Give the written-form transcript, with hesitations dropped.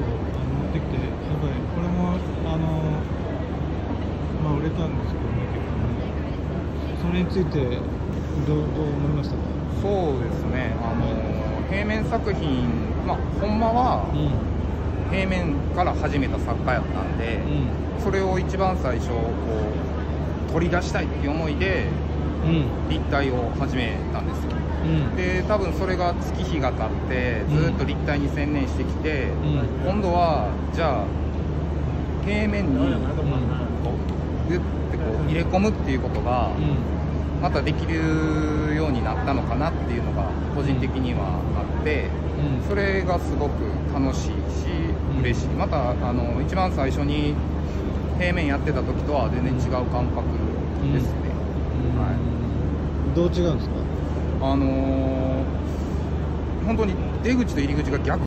持ってきて、やっぱりこれもまあ売れたんですけどね、結構ね。それについてどう思いましたか？ そうですね、平面作品、まあほんまは平面から始めた作家やったんで、それを一番最初こう取り出したいっていう思いで立体を始めたんですよ。で多分それが月日が経ってずっと立体に専念してきて、今度はじゃあ平面にこうグッてこう入れ込むっていうことがまたできるようになったのかなっていうのが個人的にはあって、それがすごく楽しいし嬉しい。また一番最初に平面やってた時とは全然違う感覚ですね。 どう違うんですか？ 本当に出口と入り口が逆